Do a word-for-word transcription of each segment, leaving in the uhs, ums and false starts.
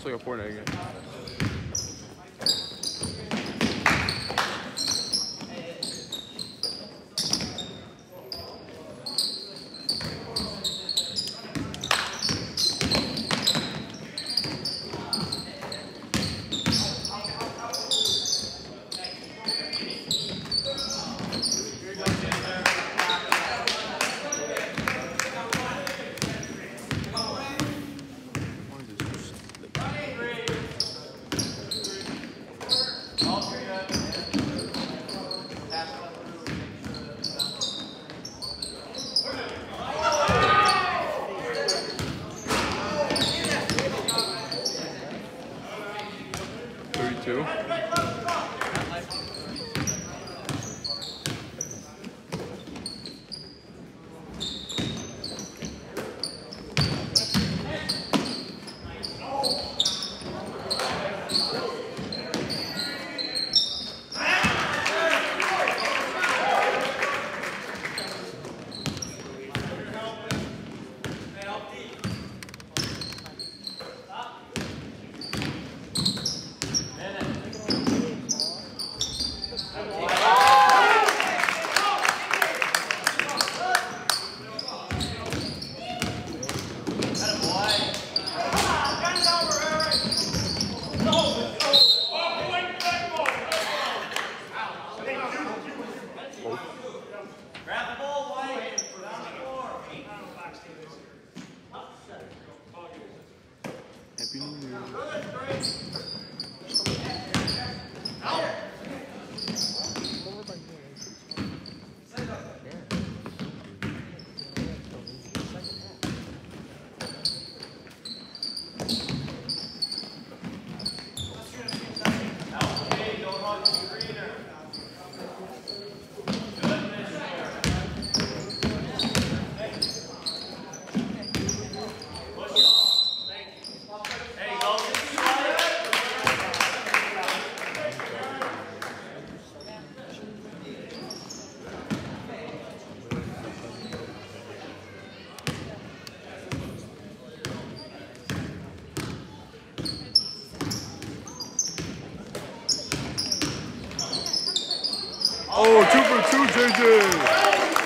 It's like a Fortnite game. thirty-two. Happy New Year. Oh, two for two, J J.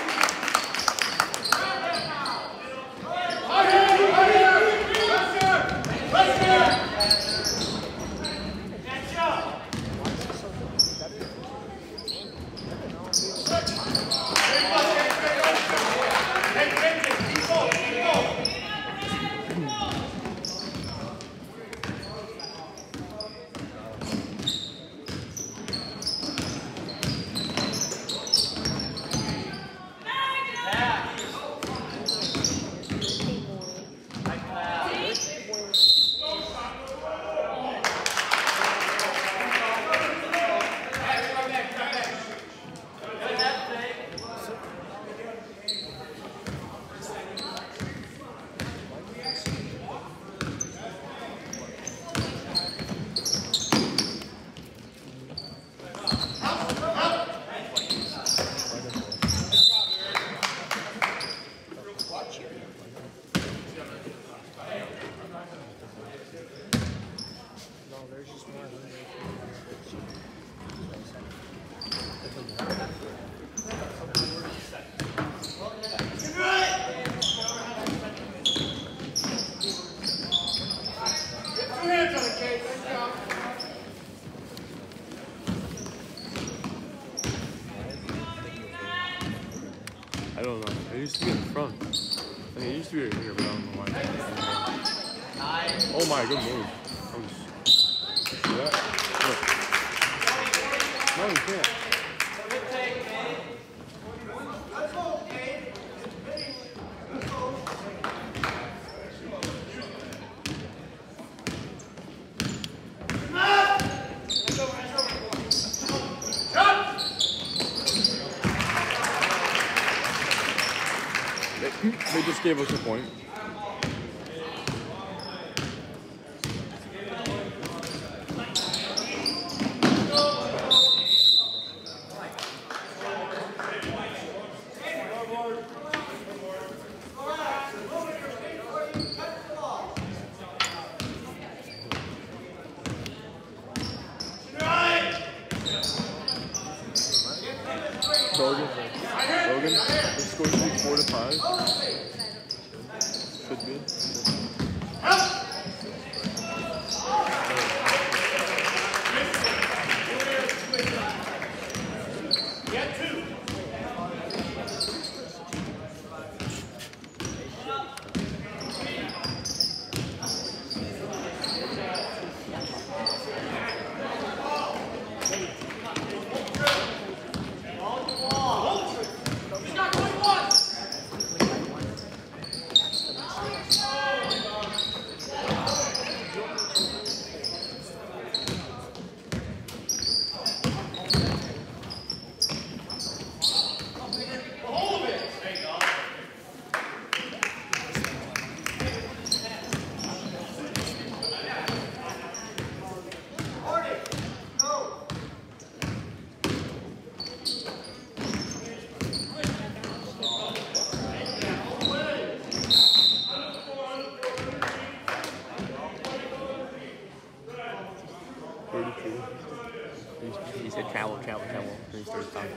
I don't know. It used to be in front. I mean, it used to be right here, but I don't know why. Oh my, good move. That was... Yeah. Look. No, you can't. They just gave us a point. Logan, the score should be four to five. Should be. He said travel, travel, travel. Then he started talking.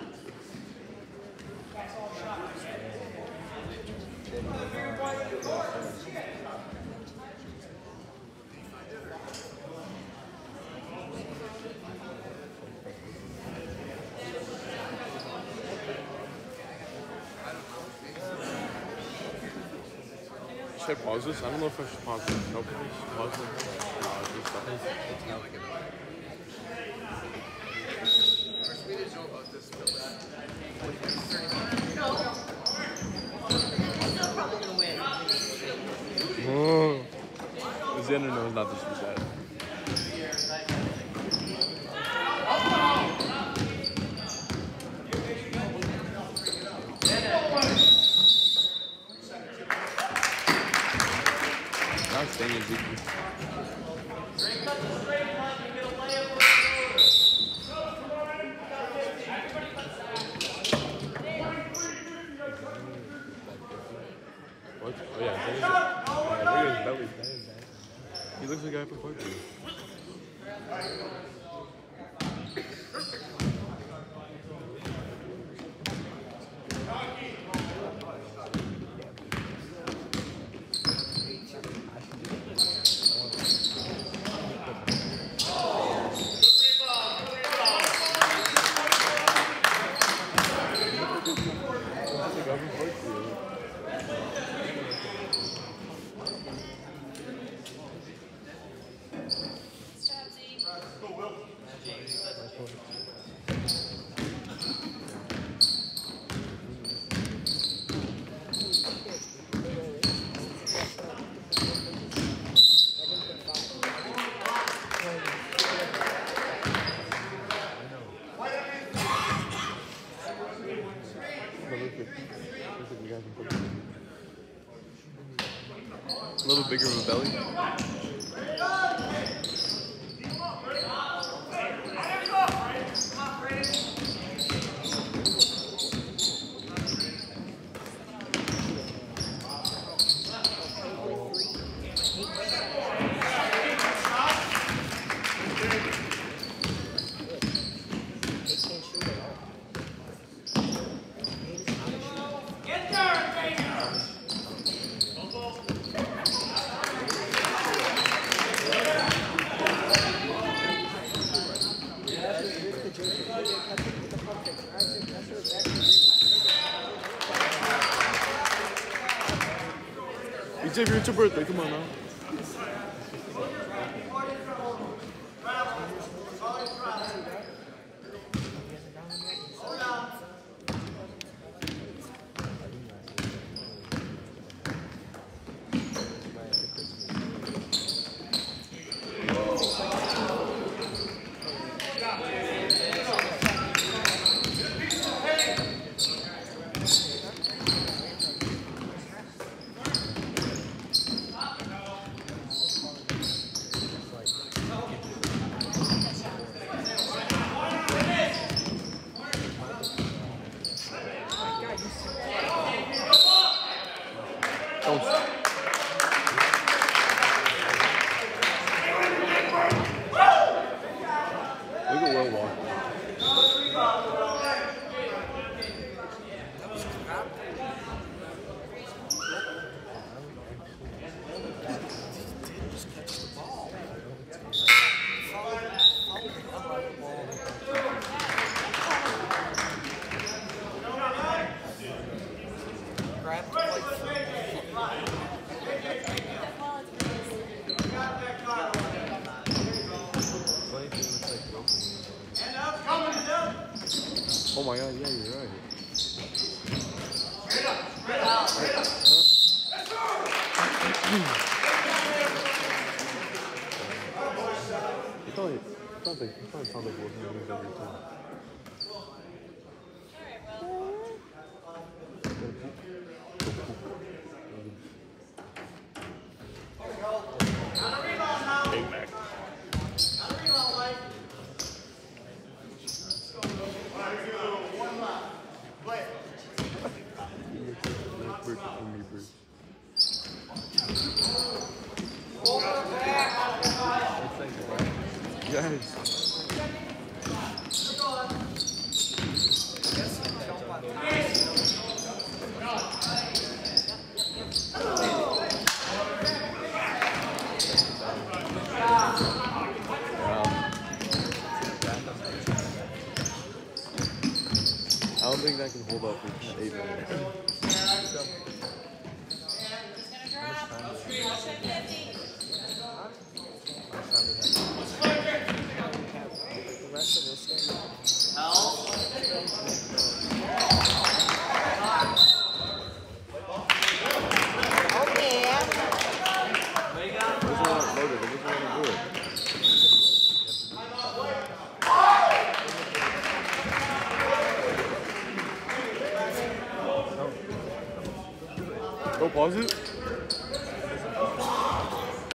Should I pause this? I don't know if I should pause this. Nope. Pause it. No, just stop. Oh. Xander knows not this was bad. Not staying in Zeke. What? Oh yeah, that is it. Yeah, look at his belly. That is bad. He looks like a guy for Clarky. A little bigger of a belly. Xavier, it's your birthday. Come on now. my god, yeah, you're right. It's not like, it's not like, it's not sound like working on his every time. Big Mac. Yes. I don't think that can hold up for eight minutes. The rest of this game. Go pause it.